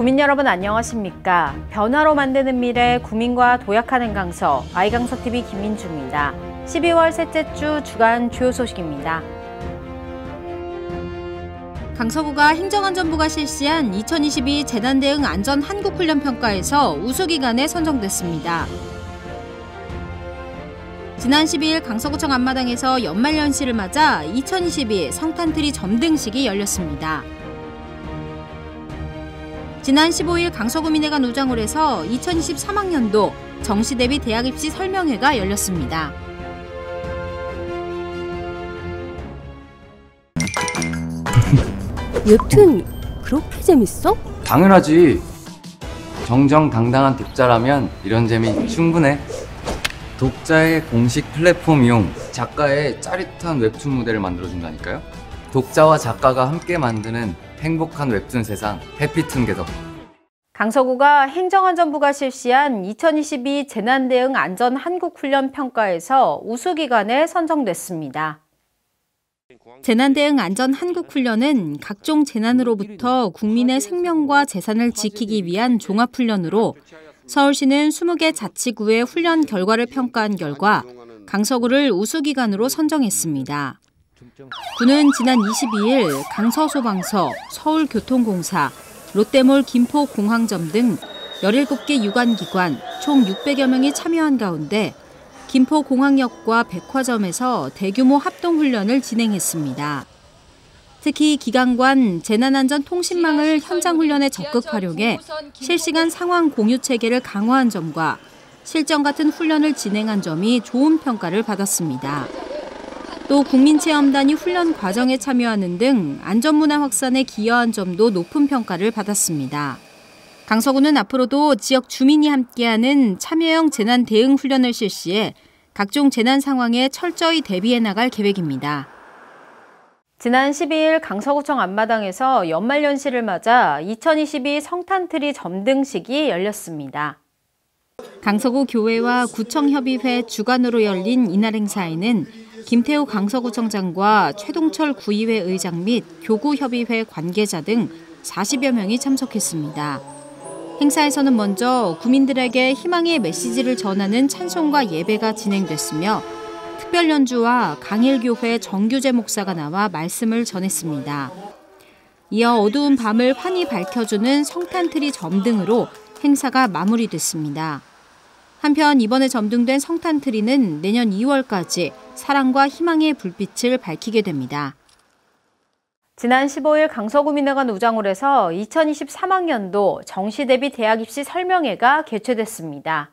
구민 여러분 안녕하십니까? 변화로 만드는 미래 구민과 도약하는 강서 i강서TV 김민주입니다. 12월 셋째 주 주간 주요 소식입니다. 강서구가 행정안전부가 실시한 2022 재난대응 안전 한국훈련평가에서 우수기관에 선정됐습니다. 지난 12일 강서구청 앞마당에서 연말연시를 맞아 2022 성탄트리 점등식이 열렸습니다. 지난 15일 강서구민회관 우장홀에서 2023학년도 정시대비 대학 입시 설명회가 열렸습니다. 웹툰 그렇게 재밌어? 당연하지. 정정당당한 독자라면 이런 재미 충분해. 독자의 공식 플랫폼 이용, 작가의 짜릿한 웹툰 무대를 만들어준다니까요. 독자와 작가가 함께 만드는 행복한 웹툰 세상, 해피툰게더. 강서구가 행정안전부가 실시한 2022 재난대응 안전 한국훈련평가에서 우수기관에 선정됐습니다. 재난대응 안전 한국훈련은 각종 재난으로부터 국민의 생명과 재산을 지키기 위한 종합훈련으로 서울시는 20개 자치구의 훈련 결과를 평가한 결과 강서구를 우수기관으로 선정했습니다. 구는 지난 22일 강서소방서, 서울교통공사, 롯데몰 김포공항점 등 17개 유관기관 총 600여 명이 참여한 가운데 김포공항역과 백화점에서 대규모 합동훈련을 진행했습니다. 특히 기관간 재난안전 통신망을 현장훈련에 적극 활용해 실시간 상황 공유 체계를 강화한 점과 실전 같은 훈련을 진행한 점이 좋은 평가를 받았습니다. 또 국민체험단이 훈련 과정에 참여하는 등 안전문화 확산에 기여한 점도 높은 평가를 받았습니다. 강서구는 앞으로도 지역 주민이 함께하는 참여형 재난 대응 훈련을 실시해 각종 재난 상황에 철저히 대비해 나갈 계획입니다. 지난 12일 강서구청 앞마당에서 연말연시를 맞아 2022 성탄트리 점등식이 열렸습니다. 강서구 교회와 구청협의회 주관으로 열린 이날 행사에는 김태우 강서구청장과 최동철 구의회 의장 및 교구협의회 관계자 등 40여 명이 참석했습니다. 행사에서는 먼저 구민들에게 희망의 메시지를 전하는 찬송과 예배가 진행됐으며 특별 연주와 강일교회 정규재 목사가 나와 말씀을 전했습니다. 이어 어두운 밤을 환히 밝혀주는 성탄트리 점등으로 행사가 마무리됐습니다. 한편 이번에 점등된 성탄트리는 내년 2월까지 사랑과 희망의 불빛을 밝히게 됩니다. 지난 15일 강서구민회관 우장홀에서 2023학년도 정시대비 대학 입시 설명회가 개최됐습니다.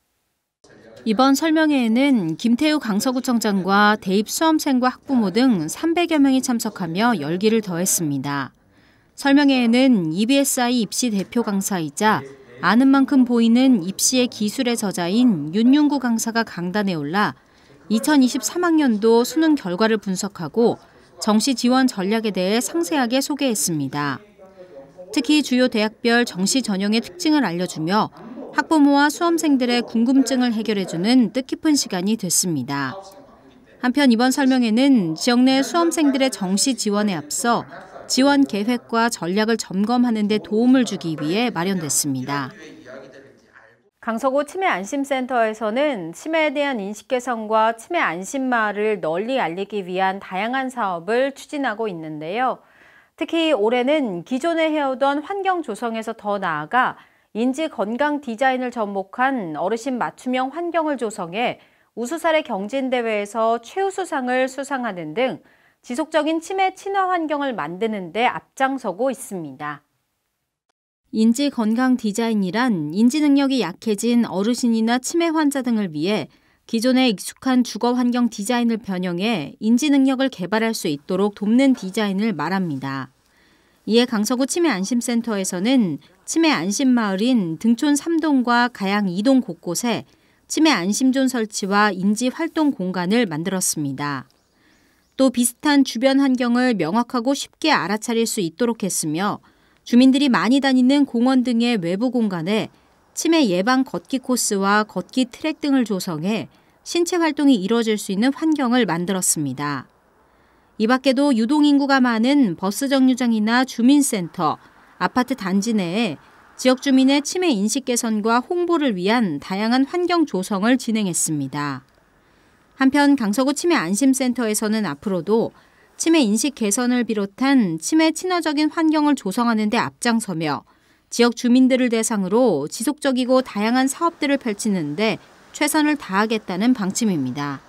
이번 설명회에는 김태우 강서구청장과 대입 수험생과 학부모 등 300여 명이 참석하며 열기를 더했습니다. 설명회에는 EBSI 입시 대표 강사이자 아는 만큼 보이는 입시의 기술의 저자인 윤윤구 강사가 강단에 올라 2023학년도 수능 결과를 분석하고 정시 지원 전략에 대해 상세하게 소개했습니다. 특히 주요 대학별 정시 전형의 특징을 알려주며 학부모와 수험생들의 궁금증을 해결해주는 뜻깊은 시간이 됐습니다. 한편 이번 설명회는 지역 내 수험생들의 정시 지원에 앞서 지원 계획과 전략을 점검하는 데 도움을 주기 위해 마련됐습니다. 강서구 치매안심센터에서는 치매에 대한 인식 개선과 치매 안심마을을 널리 알리기 위한 다양한 사업을 추진하고 있는데요. 특히 올해는 기존에 해오던 환경 조성에서 더 나아가 인지 건강 디자인을 접목한 어르신 맞춤형 환경을 조성해 우수사례 경진대회에서 최우수상을 수상하는 등 지속적인 치매 친화 환경을 만드는 데 앞장서고 있습니다. 인지 건강 디자인이란 인지 능력이 약해진 어르신이나 치매 환자 등을 위해 기존의 익숙한 주거 환경 디자인을 변형해 인지 능력을 개발할 수 있도록 돕는 디자인을 말합니다. 이에 강서구 치매안심센터에서는 치매 안심마을인 등촌 3동과 가양 2동 곳곳에 치매 안심존 설치와 인지 활동 공간을 만들었습니다. 또 비슷한 주변 환경을 명확하고 쉽게 알아차릴 수 있도록 했으며 주민들이 많이 다니는 공원 등의 외부 공간에 치매 예방 걷기 코스와 걷기 트랙 등을 조성해 신체 활동이 이루어질 수 있는 환경을 만들었습니다. 이 밖에도 유동인구가 많은 버스 정류장이나 주민센터, 아파트 단지 내에 지역 주민의 치매 인식 개선과 홍보를 위한 다양한 환경 조성을 진행했습니다. 한편 강서구 치매 안심센터에서는 앞으로도 치매 인식 개선을 비롯한 치매 친화적인 환경을 조성하는 데 앞장서며 지역 주민들을 대상으로 지속적이고 다양한 사업들을 펼치는 데 최선을 다하겠다는 방침입니다.